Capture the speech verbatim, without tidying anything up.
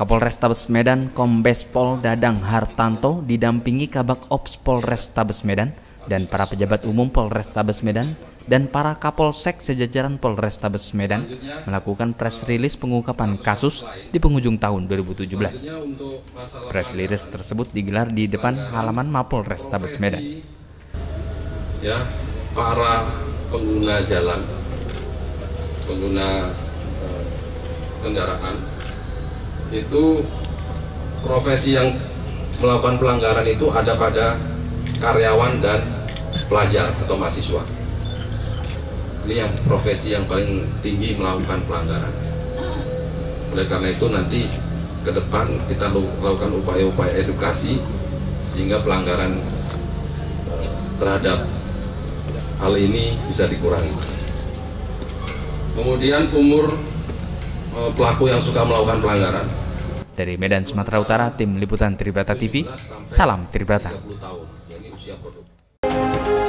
Kapolrestabes Medan Kombes Pol Dadang Hartanto didampingi Kabak Ops Polrestabes Medan dan para pejabat umum Polrestabes Medan dan para Kapolsek sejajaran Polrestabes Medan melakukan press release pengungkapan kasus di penghujung tahun dua ribu tujuh belas. Press release tersebut digelar di depan halaman Mapolrestabes Medan. Ya, para pengguna jalan, pengguna eh, kendaraan itu profesi yang melakukan pelanggaran itu ada pada karyawan dan pelajar atau mahasiswa. Ini yang profesi yang paling tinggi melakukan pelanggaran. Oleh karena itu nanti ke depan kita lakukan upaya-upaya edukasi sehingga pelanggaran eh, terhadap hal ini bisa dikurangi. Kemudian umur eh, pelaku yang suka melakukan pelanggaran. Dari Medan, Sumatera Utara, Tim Liputan Tribrata T V, salam Tribrata. tiga puluh tahun, ini usia produk.